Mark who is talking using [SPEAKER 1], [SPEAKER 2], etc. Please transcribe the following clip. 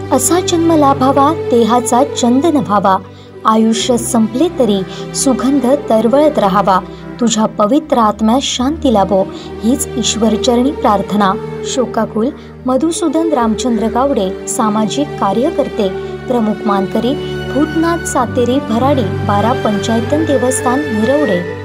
[SPEAKER 1] असा जन्म लाभावा देहाचा चंदन व्हावा, आयुष्य संपले तरी सुगंध तरवळत राहावा, तुझ्या पवित्र आत्म्यास शांती लाभो हीच ईश्वरचरणी प्रार्थना। शोकाकुल मधुसूदन रामचंद्र गावडे, सामाजिक कार्यकर्ते, प्रमुख मानकरी भूतनाथ सातेरी भराडी, 12 पंचायतन देवस्थान मिरवडे।